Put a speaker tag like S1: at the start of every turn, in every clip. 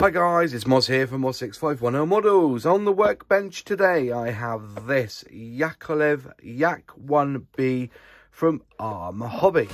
S1: Hi guys, it's Moz here from Moz6510 Models. On the workbench today I have this Yakovlev Yak-1B from Arma Hobby.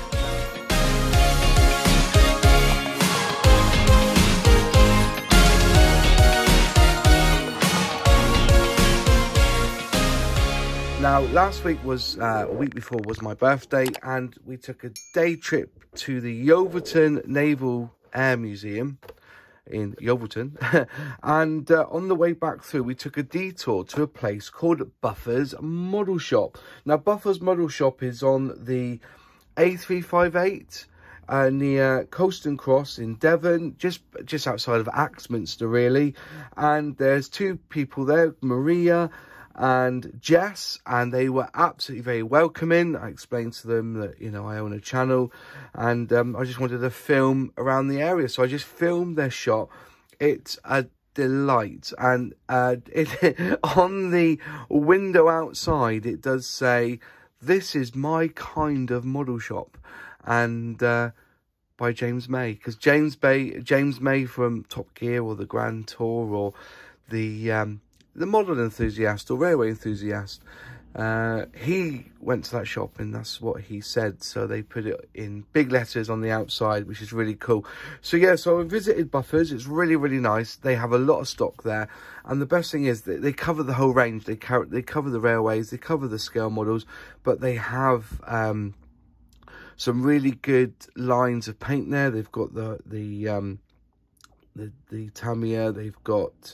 S1: Now, last week was, a week before was my birthday, and we took a day trip to the Yeovilton Naval Air Museum in Yeovilton. And on the way back through, we took a detour to a place called Buffer's Model Shop. Now, Buffer's Model Shop is on the A358 near Colston Cross in Devon, just outside of Axminster, really. And there's two people there, Maria and Jess, and they were absolutely very welcoming. I explained to them that, you know, I own a channel, and I just wanted to film around the area, so I just filmed their shop. It's a delight, and on the window outside it does say, "This is my kind of model shop," and by James May, because James May from Top Gear or the Grand Tour or the model enthusiast or railway enthusiast, he went to that shop and that's what he said. So they put it in big letters on the outside, which is really cool. So yeah, so I visited Buffers. It's really, really nice. They have a lot of stock there, and the best thing is that they cover the whole range. They cover the railways, they cover the scale models, but they have some really good lines of paint there. They've got the Tamiya. They've got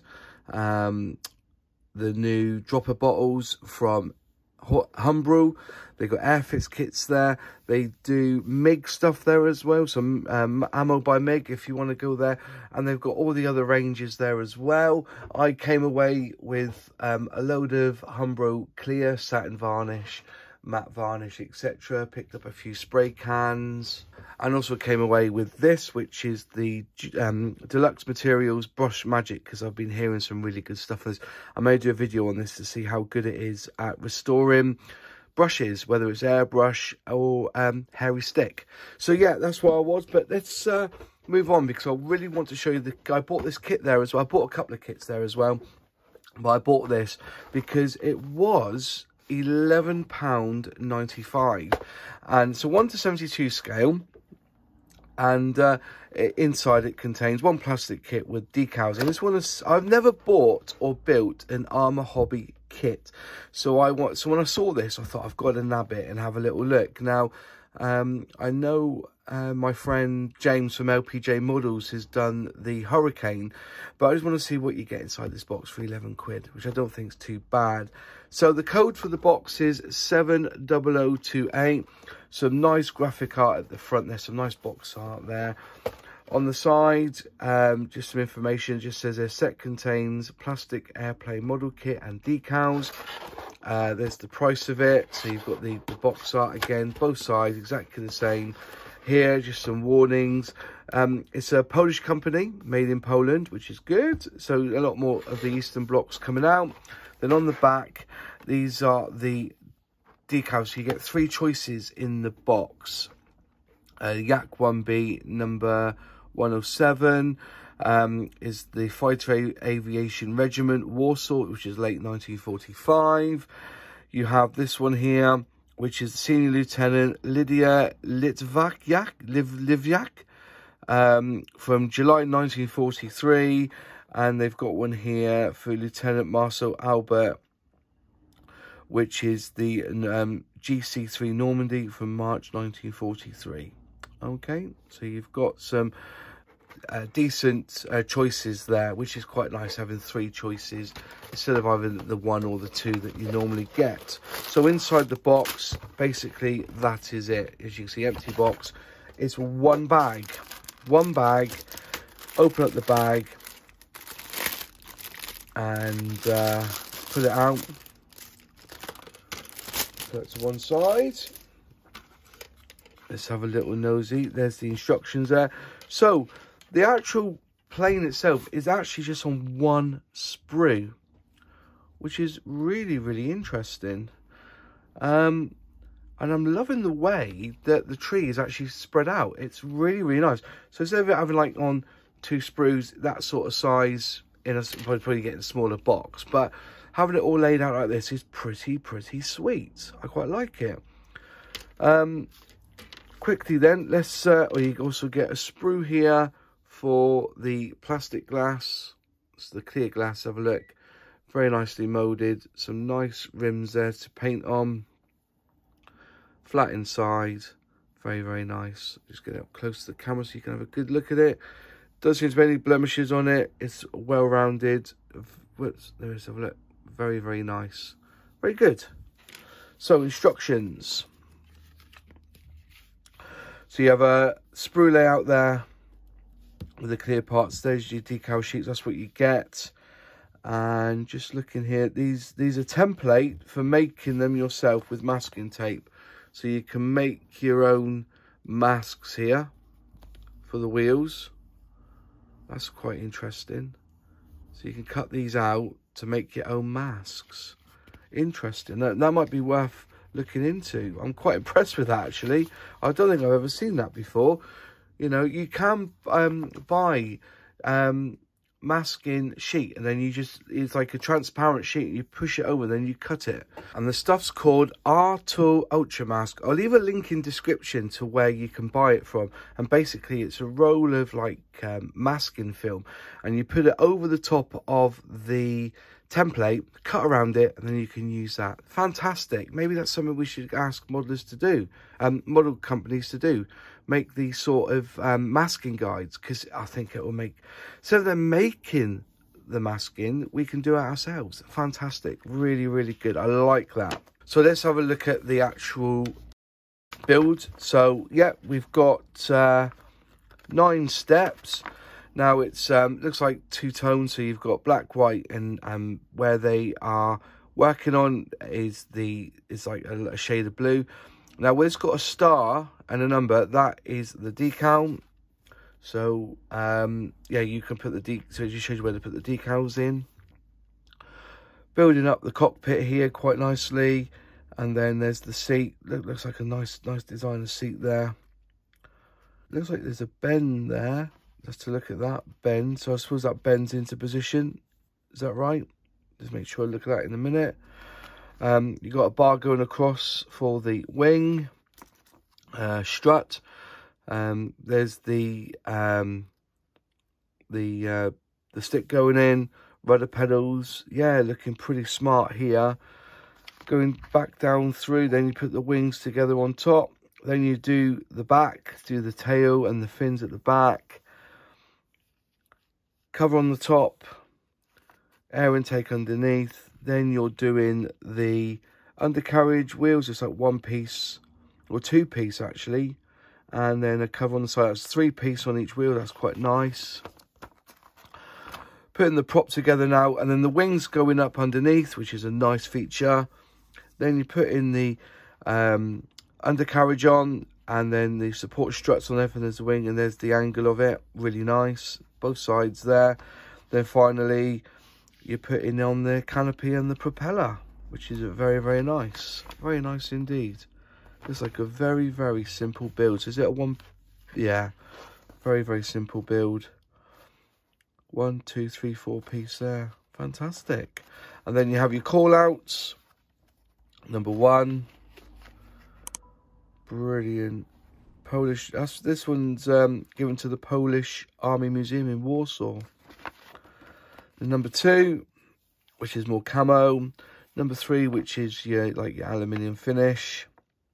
S1: the new dropper bottles from Humbrol. They've got Airfix kits there. They do MIG stuff there as well, some ammo by MIG if you want to go there. And they've got all the other ranges there as well. I came away with a load of Humbrol clear satin varnish, matte varnish, etc. Picked up a few spray cans, and also came away with this, which is the Deluxe Materials Brush Magic, because I've been hearing some really good stuff on this. I may do a video on this to see how good it is at restoring brushes, whether it's airbrush or hairy stick. So yeah, that's what I was. But let's move on, because I really want to show you I bought this kit there as well. I bought a couple of kits there as well, but I bought this because it was £11.95, and so 1:72 scale, and inside it contains one plastic kit with decals. And this one is, I've never bought or built an Arma Hobby kit, so when I saw this, I thought I've got to nab it and have a little look. Now I know my friend James from LPJ Models has done the Hurricane, but I just want to see what you get inside this box for 11 quid, which I don't think is too bad. So the code for the box is 70028. Some nice graphic art at the front. There's some nice box art there. On the side, just some information. It just says their set contains plastic airplane model kit and decals. There's the price of it. So you've got the box art again, both sides exactly the same. Here, just some warnings. It's a Polish company, made in Poland, which is good. So a lot more of the Eastern blocks coming out. Then on the back, these are the decals. So you get 3 choices in the box. Yak-1B number 107 is the Fighter Aviation Regiment Warsaw, which is late 1945. You have this one here, which is Senior Lieutenant Lydia Litvyak from July 1943. And they've got one here for Lieutenant Marcel Albert, which is the GC3 Normandy from March 1943. Okay, so you've got some decent choices there, which is quite nice, having 3 choices instead of either the 1 or the 2 that you normally get. So inside the box, basically that is it. As you can see, empty box. It's one bag. Open up the bag and put it out. Put it to one side. Let's have a little nosy. There's the instructions there. So the actual plane itself is actually just on one sprue, which is really, really interesting. And I'm loving the way that the tree is actually spread out. It's really, really nice. So instead of it having like on 2 sprues, that sort of size, in a probably getting a smaller box. But having it all laid out like this is pretty sweet. I quite like it. Quickly then, let's you also get a sprue here for the plastic glass. It's the clear glass. Have a look. Very nicely molded. Some nice rims there to paint on. Flat inside. Very nice. Just get it up close to the camera so you can have a good look at it. Doesn't seem to be any blemishes on it. It's well rounded. There is, have a look. Very nice. Very good. So instructions. So you have a sprue layout there with the clear parts. There's your decal sheets. That's what you get. And just looking here, these are template for making them yourself with masking tape. So you can make your own masks here for the wheels. That's quite interesting. So you can cut these out to make your own masks. Interesting. That might be worth looking into. I'm quite impressed with that, actually. I don't think I've ever seen that before. You know, you can buy masking sheet, and then it's like a transparent sheet, and you push it over, then you cut it. And the stuff's called R2 Ultra Mask. I'll leave a link in description to where you can buy it from. And basically it's a roll of like masking film, and you put it over the top of the template, cut around it, and then you can use that. Fantastic. Maybe that's something we should ask modelers to do, model companies to do. Make these sort of masking guides, because I think it will make, so they're making the masking, we can do it ourselves. Fantastic. Really good. I like that. So let's have a look at the actual build. So yeah, we've got 9 steps. Now it's looks like 2 tones, so you've got black, white, and where they are working on is like a shade of blue. Now where it's got a star and a number, that is the decal. So yeah, you can put so it just shows you where to put the decals in. Building up the cockpit here quite nicely, and then there's the seat. Looks like a nice designer seat there. Looks like there's a bend there. Just to look at that bend, so I suppose that bends into position. Is that right? Just make sure I look at that in a minute. You got a bar going across for the wing strut. There's the stick going in, rudder pedals. Yeah, looking pretty smart here. Going back down through, then you put the wings together on top. Then you do the back, do the tail and the fins at the back. Cover on the top, air intake underneath. Then you're doing the undercarriage wheels. It's like 1 piece or 2 piece actually, and then a cover on the side. That's 3 piece on each wheel. That's quite nice. Putting the prop together now, and then the wings going up underneath, which is a nice feature. Then you put in the undercarriage on, and then the support struts on there, and there's the wing, and there's the angle of it. Really nice. Both sides there. Then finally you put in on the canopy and the propeller, which is very nice. Very nice indeed. It's like a very simple build. So is it a one? Yeah, very simple build. 1, 2, 3, 4 piece there. Fantastic. And then you have your call outs. Number 1, brilliant. Polish, this one's given to the Polish Army Museum in Warsaw. The number 2, which is more camo. Number 3, which is your aluminium finish.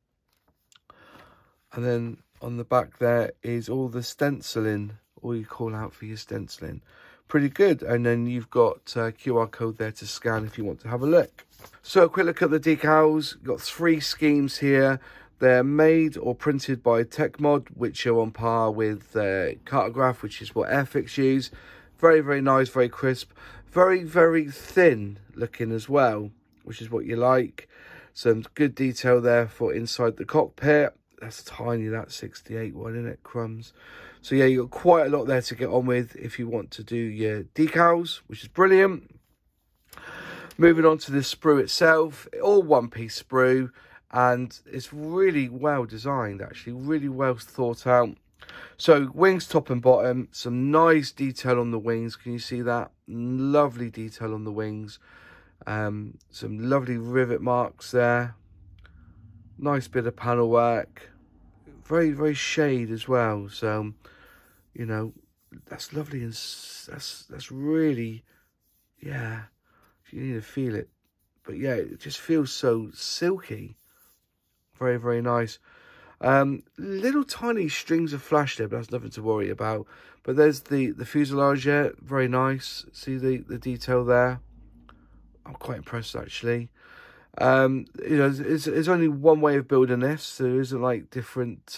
S1: And then on the back there is all the stenciling, all you call out for your stenciling. Pretty good. And then you've got QR code there to scan if you want to have a look. So a quick look at the decals. You've got 3 schemes here. They're made or printed by TechMod, which are on par with Cartograph, which is what Airfix use. Very nice, very crisp. Very thin looking as well, which is what you like. Some good detail there for inside the cockpit. That's tiny, that 68 one, isn't it? Crumbs. So yeah, you've got quite a lot there to get on with if you want to do your decals, which is brilliant. Moving on to the sprue itself, all 1-piece sprue. And it's really well designed, actually, really well thought out. So wings top and bottom, some nice detail on the wings. Can you see that? Lovely detail on the wings. Some lovely rivet marks there. Nice bit of panel work. Very, very shade as well. So, you know, that's lovely, and that's really, yeah, you need to feel it. But yeah, it just feels so silky. Very, very nice. Little tiny strings of flash there, but that's nothing to worry about. But there's the fuselage here, very nice. See the detail there. I'm quite impressed actually. You know, there's only one way of building this. There isn't like different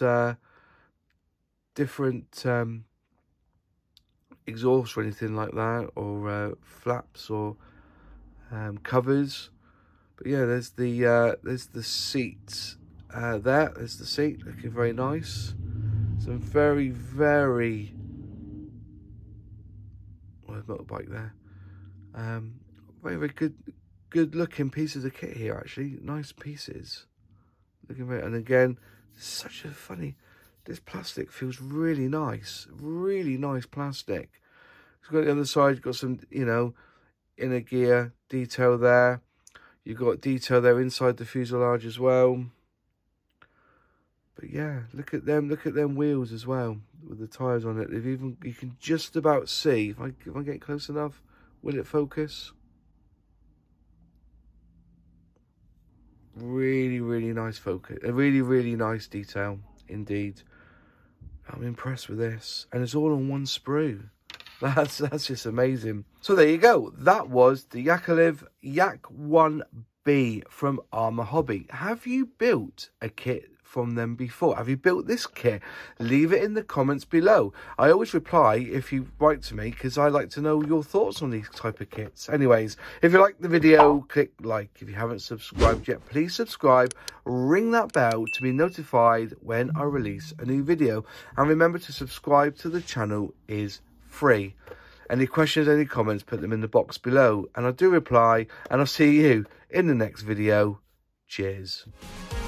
S1: exhausts or anything like that, or flaps or covers. But yeah, there's the seat there's the seat, looking very nice. Some very, very motorbike there. Very, very good looking pieces of kit here actually. Nice pieces. Looking very, and again, such a funny, this plastic feels really nice. Really nice plastic. It's got the other side, you've got some, you know, inner gear detail there. You've got detail there inside the fuselage as well. But yeah, look at them wheels as well, with the tyres on it. You can just about see, if I get close enough, will it focus? Really, really nice focus. A really, really nice detail indeed. I'm impressed with this. And it's all on one sprue. That's just amazing. So there you go. That was the Yakovlev Yak-1B from Arma Hobby. Have you built a kit from them before? Have you built this kit? Leave it in the comments below. I always reply if you write to me, because I like to know your thoughts on these type of kits. Anyways, if you like the video, click like. If you haven't subscribed yet, please subscribe. Ring that bell to be notified when I release a new video. And remember to subscribe to the channel is free. Any questions, any comments, put them in the box below, and I do reply, and I'll see you in the next video. Cheers.